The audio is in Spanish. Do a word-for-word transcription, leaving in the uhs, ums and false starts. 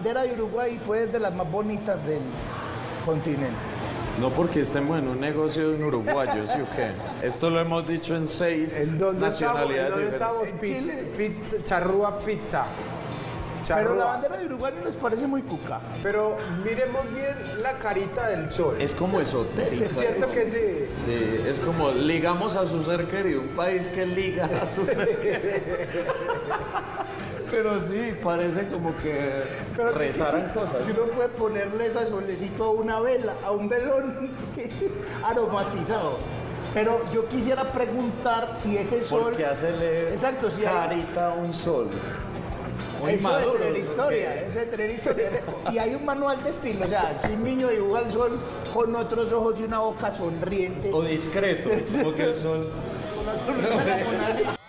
bandera de Uruguay puede ser de las más bonitas del continente. No porque estemos en un negocio de un uruguayo, ¿sí o qué? Esto lo hemos dicho en seis ¿En dónde nacionalidades estamos? ¿En dónde diferentes. estamos? En Pizza, Chile. pizza, charrúa pizza. Pero la Charrúa. bandera de Uruguay no les parece muy cuca. Pero miremos bien la carita del sol. Es como esotérico. Es cierto es- que sí. Sí, es como ligamos a su ser querido, un país que liga a su ser querido. Pero sí, parece como que Pero que rezaran si- cosas. Si uno puede ponerle ese solecito a una vela, a un velón aromatizado. Pero yo quisiera preguntar si ese sol... Porque hacerle Exacto, sí hay- carita a un sol. Muy Eso maduro, de tener ¿no? historia, eso de tener historia. Y hay un manual de estilo, o sea, si un niño dibuja el sol con otros ojos y una boca sonriente, O discreto, porque el sol con la sonrisa de la Mona Lisa.